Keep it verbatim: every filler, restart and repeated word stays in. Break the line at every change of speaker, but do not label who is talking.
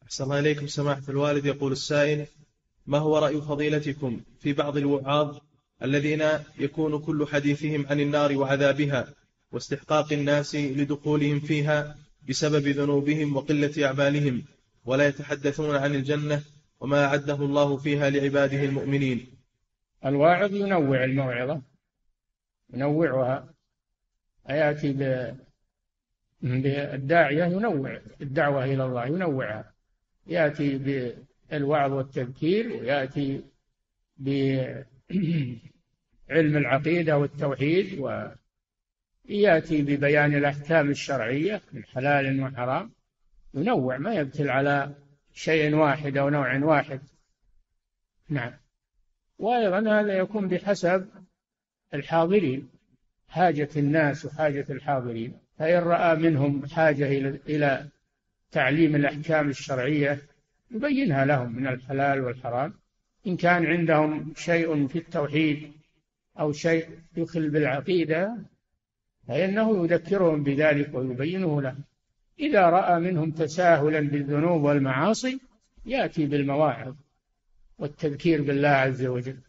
أحسن الله إليكم سماحة الوالد. يقول السائل: ما هو رأي فضيلتكم في بعض الوعاظ الذين يكون كل حديثهم عن النار وعذابها واستحقاق الناس لدخولهم فيها بسبب ذنوبهم وقلة أعمالهم، ولا يتحدثون عن الجنة وما أعده الله فيها لعباده المؤمنين؟
الواعظ ينوع الموعظة، ينوعها، يأتي بالداعية ينوع الدعوة إلى الله، ينوعها، يأتي بالوعظ والتذكير، ويأتي بعلم العقيدة والتوحيد، ويأتي ببيان الأحكام الشرعية من حلال وحرام، ينوع، ما يبتل على شيء واحد أو نوع واحد. نعم. وأيضا هذا يكون بحسب الحاضرين، حاجة الناس وحاجة الحاضرين، فإن رأى منهم حاجة إلى تعليم الأحكام الشرعية يبينها لهم من الحلال والحرام. إن كان عندهم شيء في التوحيد أو شيء يخل بالعقيدة فإنه يذكرهم بذلك ويبينه لهم. إذا رأى منهم تساهلا بالذنوب والمعاصي يأتي بالمواعظ والتذكير بالله عز وجل.